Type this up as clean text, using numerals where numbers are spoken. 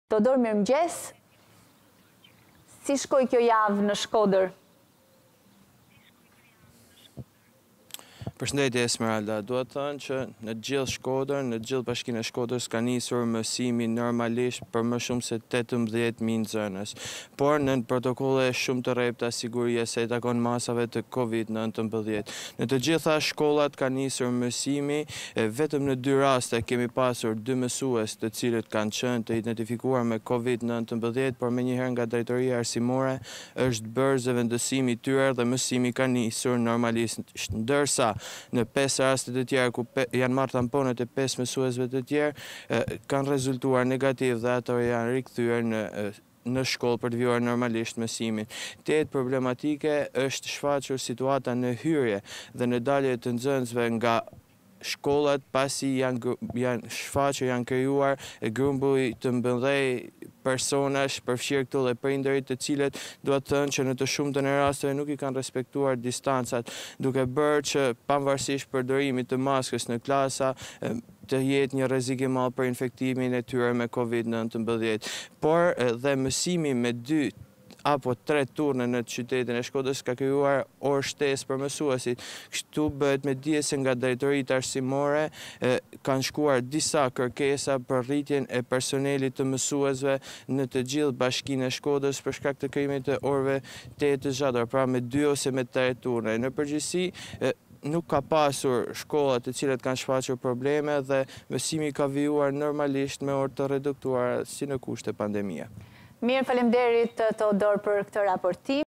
Todor, mirëmëngjes. Si shkoi kjo javë në Shkodër? Përshëndetje Esmeralda, duhet thënë që në gjithë Shkodër, në gjithë bashkinë e Shkodrës ka nisur mësimi normalisht për më shumë se 18.000 nxënës. Por në protokolle shumë të rrepta sigurie se i takon masave të COVID-19. Në të gjitha shkollat ka nisur mësimi, vetëm në 2 raste kemi pasur 2 mësues të cilët kanë qenë të identifikuar me COVID-19, por menjëherë nga drejtoria arsimore është bërë zëvendësimi i tyre dhe mësimi ka nisur normalisht, ndërsa në 5 rastet të tjera ku janë marrë tamponet e 5 mësuesve të tjerë, kanë rezultuar negativ dhe ato janë rikthyer në shkollë për të vjuar normalisht mësimin. Tetë problematike është shfaqur situata në hyrje dhe në dalje të nxënësve nga shkollat pasi janë shfaqur, janë krijuar grumbull të mbëndhej personash, përfshirë këtu dhe prindërit të cilët duhet thënë që në të shumtën e rasteve nuk i kanë respektuar distancat, duke bërë që pavarësisht përdorimit të maskës në klasa të jetë një rrezik i madh për infektimin e tyre me COVID-19. Por dhe mësimi me 2 apo 3 turne në qytetin e Shkodrës ka krijuar orë shtesë për mësuesit. Kështu bëhet me dije se nga drejtoritë arsimore kanë shkuar disa kërkesa për rritjen e personelit të mësuesve në të gjithë bashkinë e Shkodrës për shkak të krijimit të orëve të zgjatura, pra me 2 ose me 3 turne. Në përgjithësi nuk ka pasur shkolla të cilat kanë shfaqur probleme dhe mësimi ka vijuar normalisht me orë të reduktuara si në kushte pandemie. Mirë, faleminderit Todor për këtë raportim.